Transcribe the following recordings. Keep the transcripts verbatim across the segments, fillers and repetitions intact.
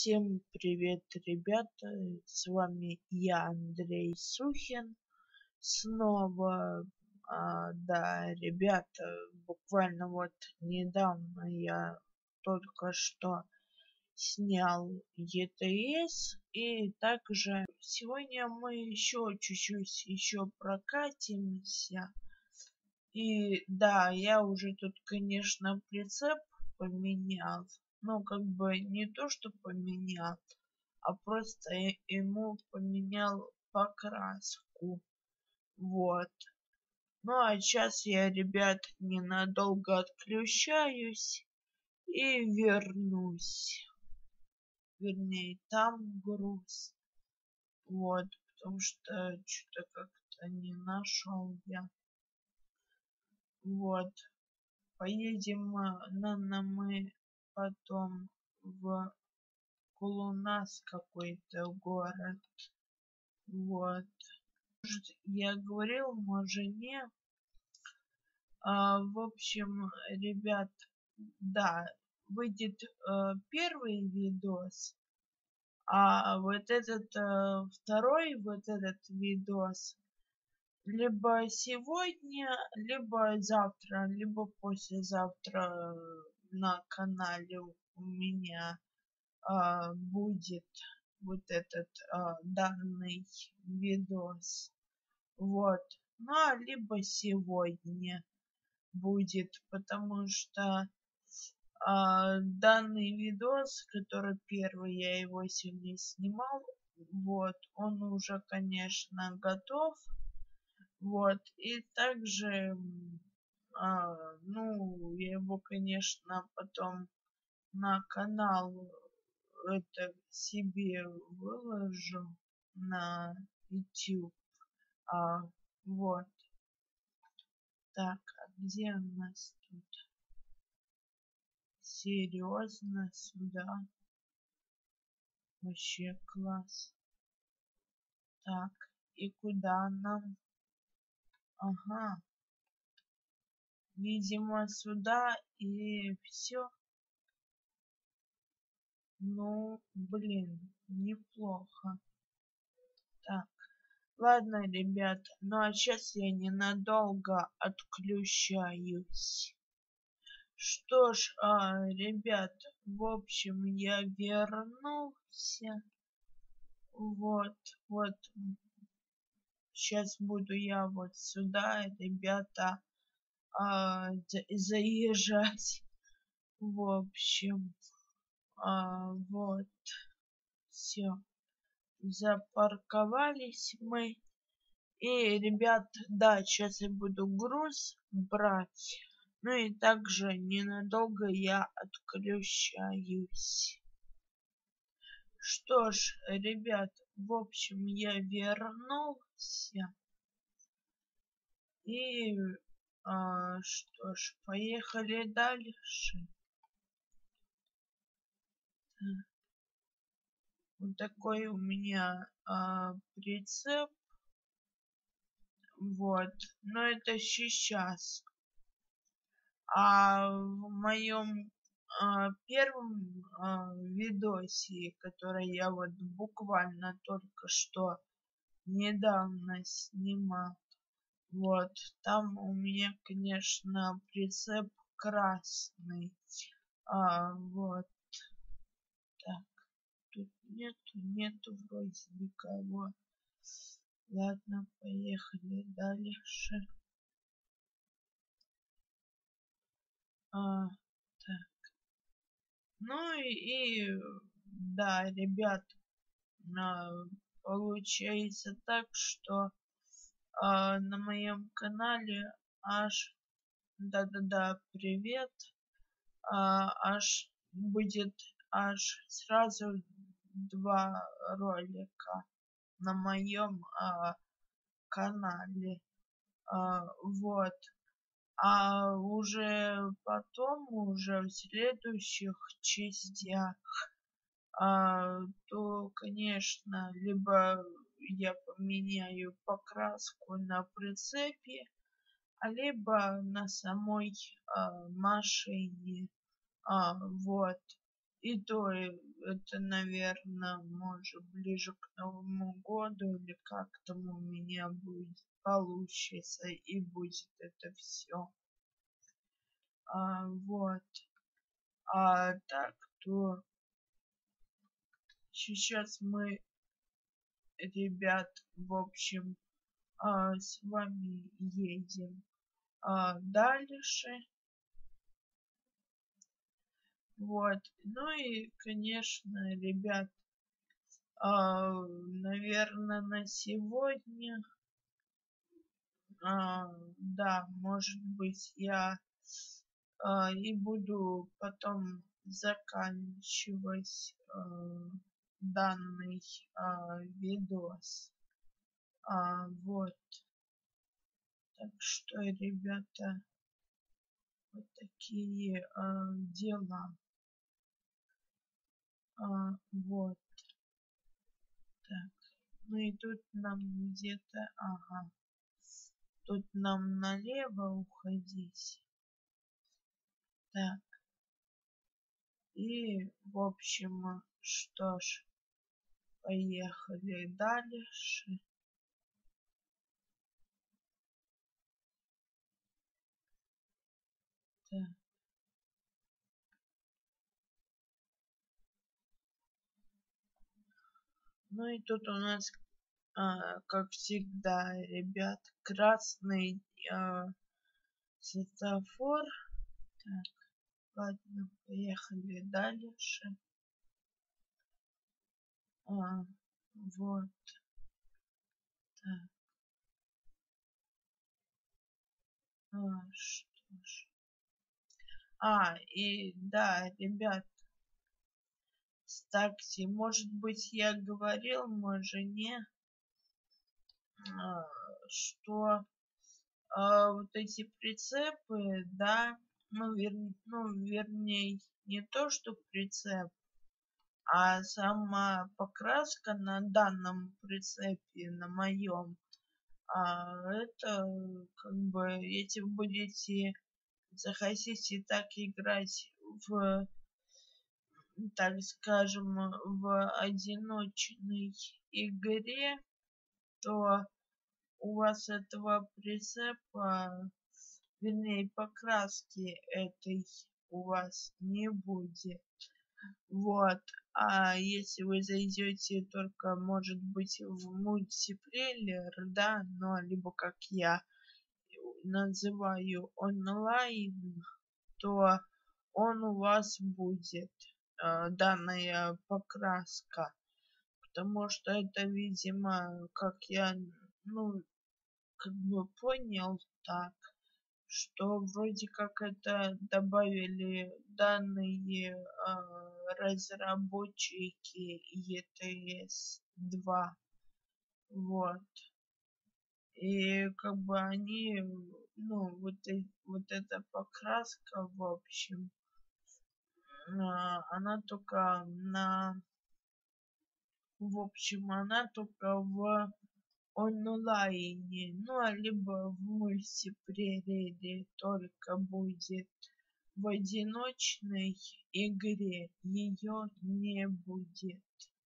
Всем привет, ребята! С вами я, Андрей Сухин. Снова, а, да, ребята, буквально вот недавно я только что снял и тэ эс, и также сегодня мы еще чуть-чуть еще прокатимся. И да, я уже тут, конечно, прицеп поменял. Ну, как бы не то, что поменял, а просто ему поменял покраску. Вот. Ну, а сейчас я, ребят, ненадолго отключаюсь и вернусь. Вернее, там груз. Вот, потому что что-то как-то не нашел я. Вот. Поедем, наверное, мы потом в Кулунас какой-то город. Вот. Может, я говорил, может не. А, в общем, ребят, да, выйдет э, первый видос, а вот этот э, второй, вот этот видос, либо сегодня, либо завтра, либо послезавтра на канале у меня а, будет вот этот а, данный видос. Вот. Ну, а либо сегодня будет, потому что а, данный видос, который первый, я его сегодня снимал, вот, он уже, конечно, готов. Вот, и также, а, ну, я его, конечно, потом на канал это себе выложу на ютуб. А, вот. Так, а где у нас тут? Серьезно, сюда? Вообще класс. Так, и куда нам? Ага. Видимо, сюда и все. Ну, блин, неплохо. Так, ладно, ребята, ну а сейчас я ненадолго отключаюсь. Что ж, а, ребят, в общем, я вернулся. Вот, вот. Сейчас буду я вот сюда, ребята, а, заезжать. В общем, а, вот. Все. Запарковались мы. И, ребят, да, сейчас я буду груз брать. Ну и также ненадолго я отключаюсь. Что ж, ребят, в общем, я вернулся. И а, что ж, поехали дальше. Вот такой у меня а, прицеп. Вот, но это сейчас. А в моем а, первом а, видосе, который я вот буквально только что недавно снимал, вот, там у меня, конечно, прицеп красный. А, вот. Так, тут нету, нету вроде никого. Ладно, поехали дальше. А, так. Ну и, и да, ребят, а, получается так, что а, на моем канале аж, да-да-да, привет, а, аж будет аж сразу два ролика на моем а, канале. А, вот. А уже потом, уже в следующих частях, а, то, конечно, либо я поменяю покраску на прицепе, а либо на самой а, машине. А, вот. И то э, это, наверное, может ближе к Новому году или как там у меня будет получится и будет это все. А, вот. А так то сейчас мы, ребят, в общем, а, с вами едем а, дальше. Вот. Ну и, конечно, ребят, а, наверное, на сегодня, а, да, может быть, я а, и буду потом заканчивать а, данный а, видос. А, вот. Так что, ребята, вот такие а, дела. А, вот. Так. Ну и тут нам где-то, ага, тут нам налево уходить. Так. И, в общем, что ж, поехали дальше. Так. Ну и тут у нас, а, как всегда, ребят, красный а, светофор. Так, ладно, поехали дальше. А, вот. Так. А, что ж. А, и да, ребят, кстати, может быть, я говорил моей жене, а, что а, вот эти прицепы, да, ну, вер, ну, вернее, не то, что прицеп, а сама покраска на данном прицепе, на моем, а, это как бы, если вы будете захотите так играть в, так скажем, в одиночной игре, то у вас этого прицепа, вернее, покраски этой у вас не будет. Вот. А если вы зайдете только, может быть, в мультиплеер, да, но либо как я называю онлайн, то он у вас будет, э, данная покраска. Потому что это, видимо, как я, ну, как бы понял так, что вроде как это добавили данные э, разработчики и ти эс два. Вот. И как бы они, ну, вот, и, вот эта покраска, в общем, а, она только на, в общем, она только в онлайне, ну, а либо в мультиплеере только будет. В одиночной игре ее не будет.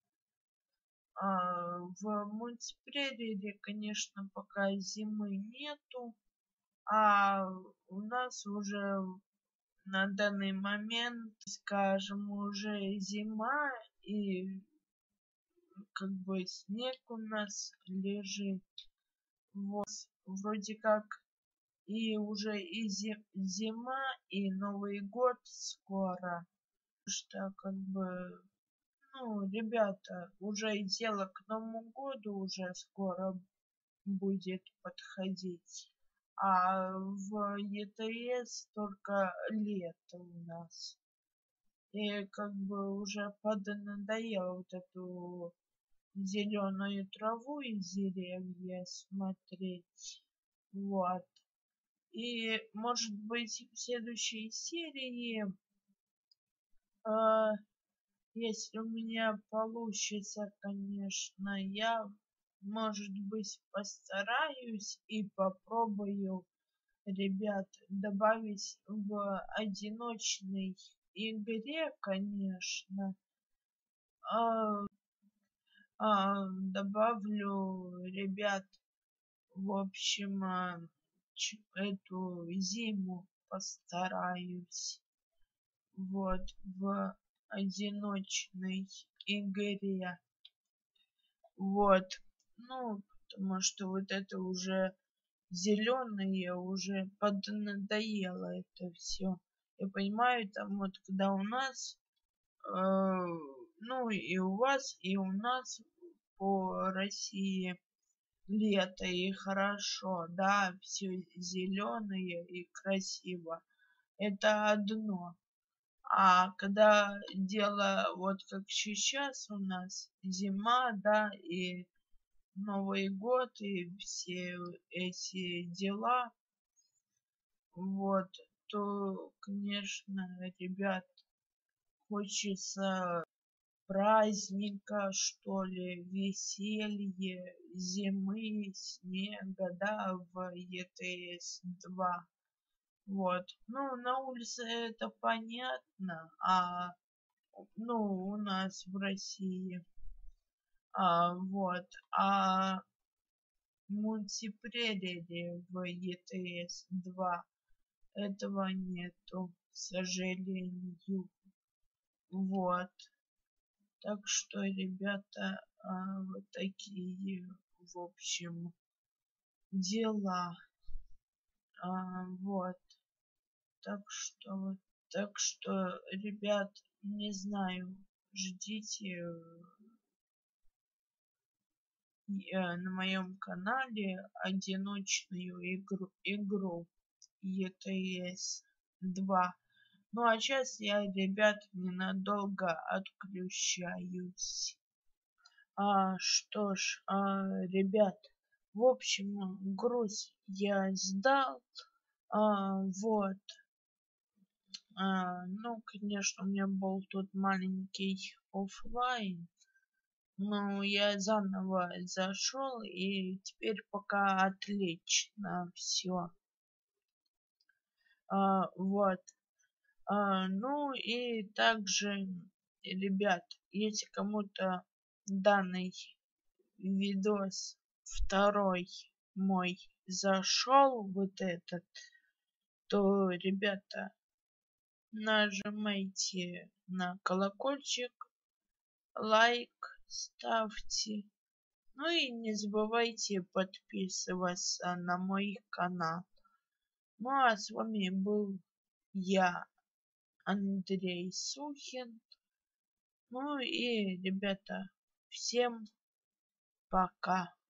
А, в мультиплеере, конечно, пока зимы нету, а у нас уже на данный момент, скажем, уже зима, и как бы снег у нас лежит. Вот, вроде как и уже и зима, и Новый год скоро. Что как бы, ну, ребята, уже дело к Новому году уже скоро будет подходить. А в и ти эс только лето у нас. И как бы уже поднадоело вот эту зеленую траву и деревья смотреть. Вот. И может быть в следующей серии, э, если у меня получится, конечно, я, может быть, постараюсь и попробую, ребят, добавить в одиночный игре, конечно, а, а, добавлю, ребят, в общем, а, ч- эту зиму постараюсь вот в одиночной игре. Вот. Ну, потому что вот это уже зеленые уже поднадоело это все. Я понимаю, там вот когда у нас, э, ну и у вас, и у нас по России лето и хорошо, да, все зеленое и красиво. Это одно. А когда дело вот как сейчас у нас зима, да, и Новый год, и все эти дела, вот, то, конечно, ребят, хочется праздника, что ли, веселье, зимы, снега, да, в и тэ эс два. Вот. Ну, на улице это понятно, а, ну, у нас в России, а, вот, а мультипредели в и тэ эс два этого нету, к сожалению. Вот. Так что, ребята, а, вот такие, в общем, дела. А, вот. Так что, вот, так что, ребят, не знаю, ждите э, на моем канале одиночную игру, игру и тэ эс два. Ну а сейчас я, ребят, ненадолго отключаюсь. А, что ж, а, ребят, в общем, груз я сдал. А, вот. А, ну, конечно, у меня был тут маленький оффлайн, но я заново зашел, и теперь пока отлично все. А, вот. А, ну и также, ребят, если кому-то данный видос второй мой зашел, вот этот, то, ребята, нажимайте на колокольчик, лайк ставьте. Ну и не забывайте подписываться на мой канал. Ну а с вами был я, Андрей Сухин. Ну и, ребята, всем пока.